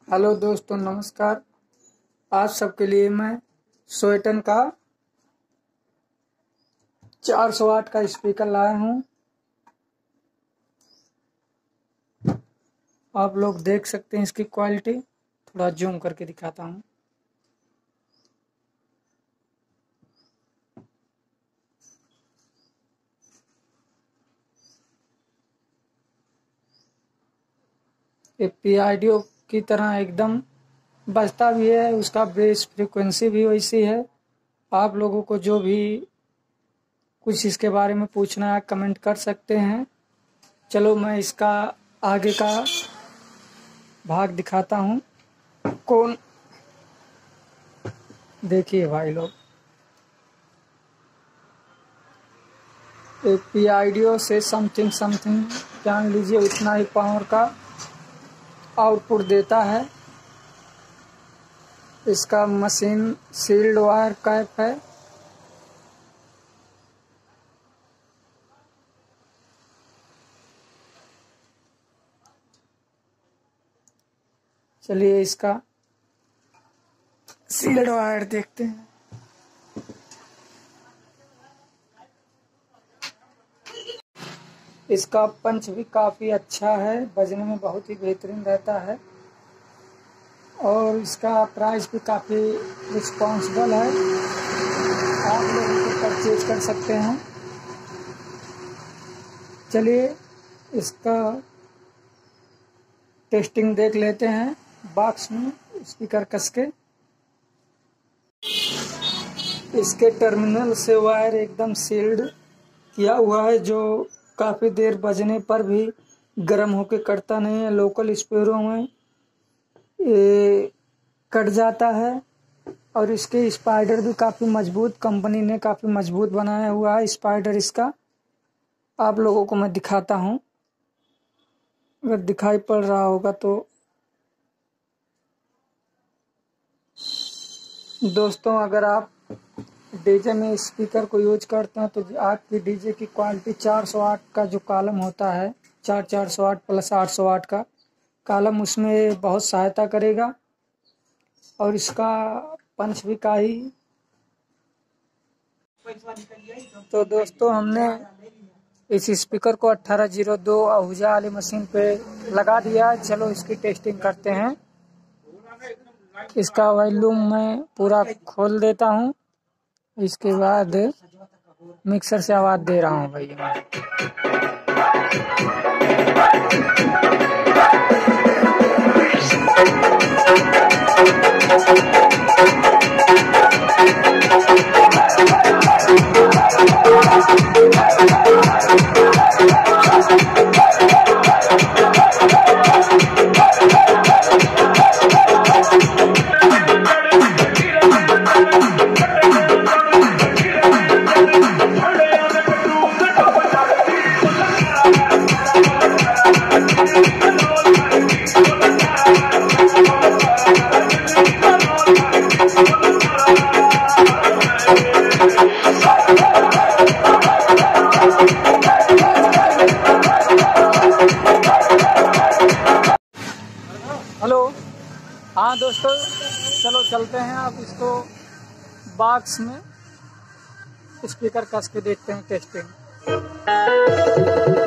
Hello दोस्तों, नमस्कार। आप सबके लिए मैं सोएटन का 400 वाट का स्पीकर लाया हूं। आप लोग देख सकते हैं इसकी क्वालिटी। थोड़ा जूम करके दिखाता हूं। ऑडियो की तरह एकदम बजता भी है, उसका बेस फ्रीक्वेंसी भी वैसी है। आप लोगों को जो भी कुछ इसके बारे में पूछना है कमेंट कर सकते हैं। चलो मैं इसका आगे का भाग दिखाता हूं। कौन देखिए भाई लोग, ऑडियो से समथिंग जान लीजिए उतना ही पावर का आउटपुट देता है। इसका मशीन सील्ड वायर कैप है। चलिए इसका सील्ड वायर देखते हैं। इसका पंच भी काफ़ी अच्छा है, बजने में बहुत ही बेहतरीन रहता है और इसका प्राइस भी काफ़ी रिस्पॉन्सिबल है। आप लोग इसे परचेज कर सकते हैं। चलिए इसका टेस्टिंग देख लेते हैं। बॉक्स में स्पीकर कस के इसके टर्मिनल से वायर एकदम सील्ड किया हुआ है, जो काफ़ी देर बजने पर भी गर्म होकर कटता नहीं है। लोकल स्पीकरों में ये कट जाता है। और इसके स्पाइडर भी काफ़ी मजबूत, कंपनी ने काफ़ी मजबूत बनाया हुआ है स्पाइडर इसका। आप लोगों को मैं दिखाता हूँ, अगर दिखाई पड़ रहा होगा तो। दोस्तों, अगर आप डीजे में स्पीकर को यूज करते हैं तो आपकी डीजे की क्वालिटी 400 वाट का जो कॉलम होता है, 400 वाट प्लस 800 वाट का कॉलम, उसमें बहुत सहायता करेगा। और इसका पंच भी काफी। तो दोस्तों, हमने इस स्पीकर को 1802 आहूजा वाली मशीन पे लगा दिया। चलो इसकी टेस्टिंग करते हैं। इसका वॉल्यूम मैं पूरा खोल देता हूँ। इसके बाद मिक्सर से आवाज दे रहा हूँ भैया। हेलो, हाँ दोस्तों, चलो चलते हैं। अब इसको बॉक्स में स्पीकर कस के देखते हैं टेस्टिंग।